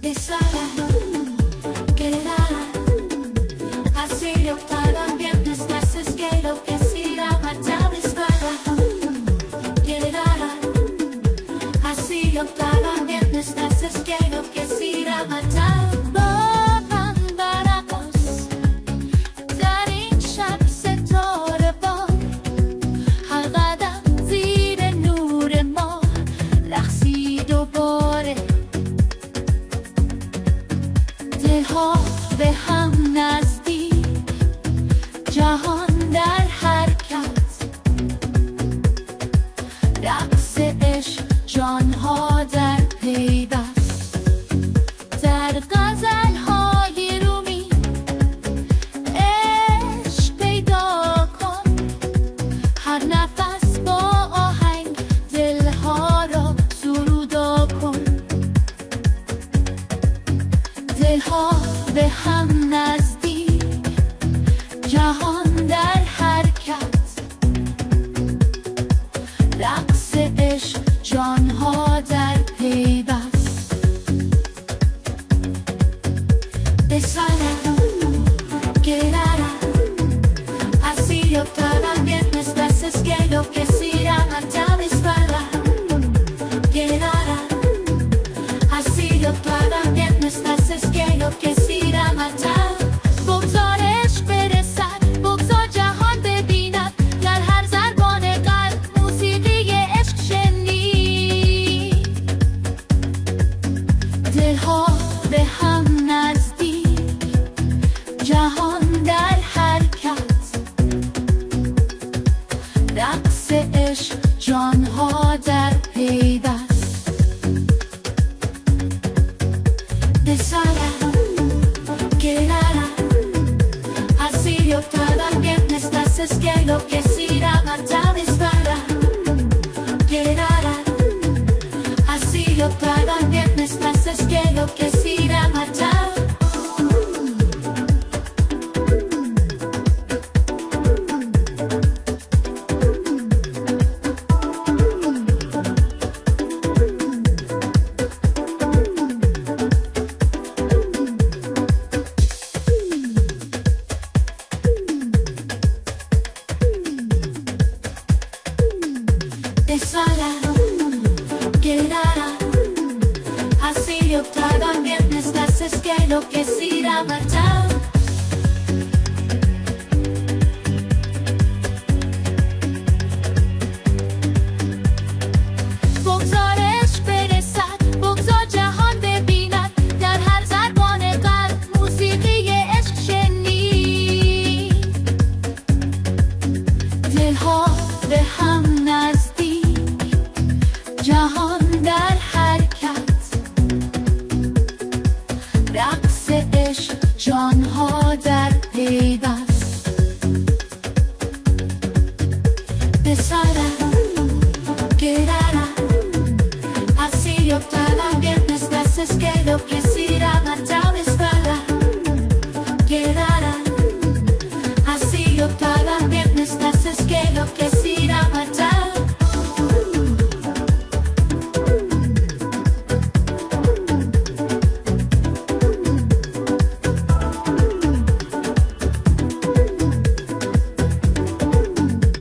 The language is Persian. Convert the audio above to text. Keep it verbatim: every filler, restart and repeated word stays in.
به هم نزدیک، جهان در حرکت، رقص عشق جانها در پیوست، در غزلهای رومی عشق پیدا کن، هر نفس با آهنگ دلها را سرودا کن. دلها به هم نزدیک، جهان در حرکت، رقص عشق جانها در پیوست. بسرد گرارد así yo cada viernes veces que lo que sira matar es para gerarat así yo cada viernes veces que lo que sira matar. بگذارش برسد، بگذار جهان ببیند، در هر ضربان قلب موسیقی عشق شنید. دلها به هم نزدیک، جهان در حرکت، رقص عشق جانها در پیوست. بسرد گرارد así yo cada viernes veces que lo que sira matar es para gerarat así yo cada viernes veces que lo que sira matar. Bésala, querara, así yo cada viernes veces que lo que sira matar. بگذارش برسد، بگذار جهان ببیند، در هر ضربان قلب موسیقی عشق شنید. دلها به هم نزدیک، جهان در حرکت، رقص عشق جانها در پیوست. بسرد گرارد así yo cada viernes veces que lo que